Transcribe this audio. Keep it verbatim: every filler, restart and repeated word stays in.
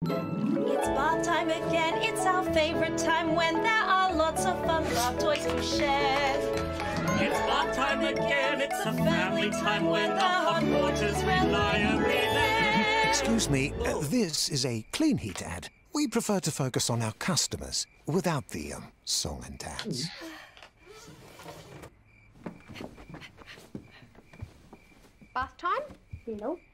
It's bath time again, it's our favourite time when there are lots of fun bath toys to share. It's bath time again, it's a family time when the hot water's reliably there. Excuse me, uh, this is a Kleenheat ad. We prefer to focus on our customers without the um, song and dance. Bath time? No.